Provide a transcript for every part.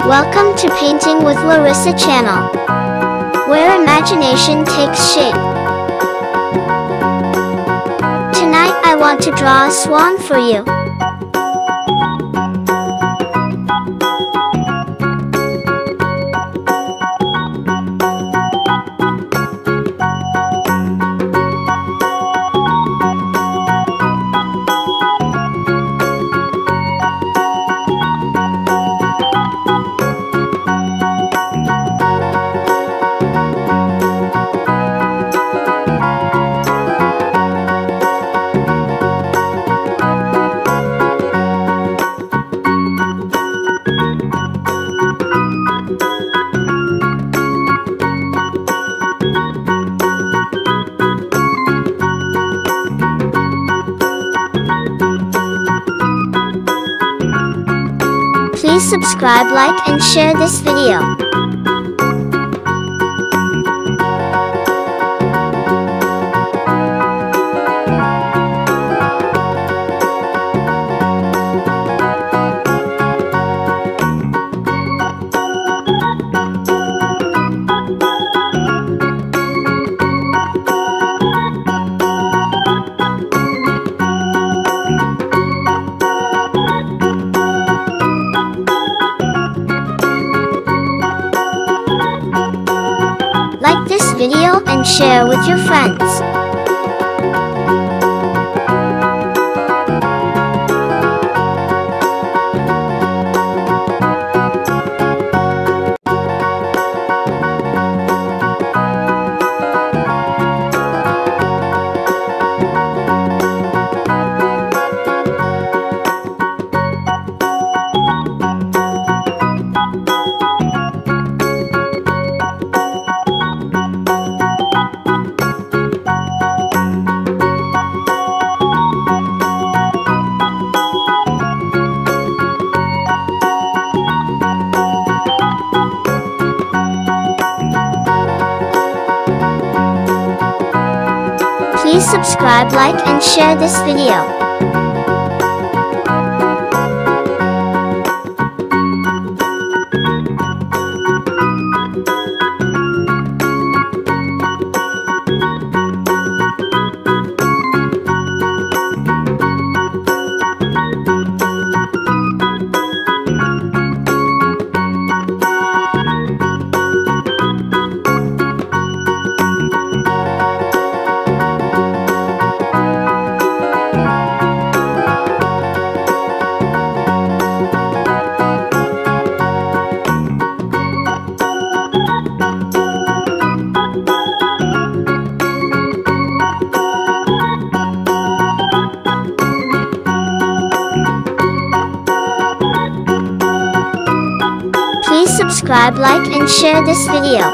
Welcome to Painting with Larisa channel, where imagination takes shape. Tonight I want to draw a swan for you. Please subscribe, like, and share this video. Like this video and share with your friends. Please subscribe, like, and share this video. Please subscribe, like, and share this video.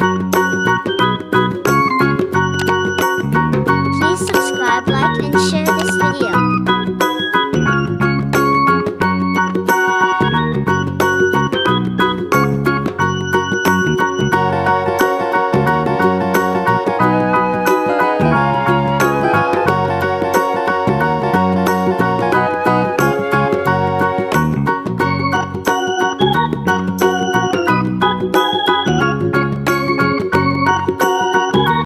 Like and share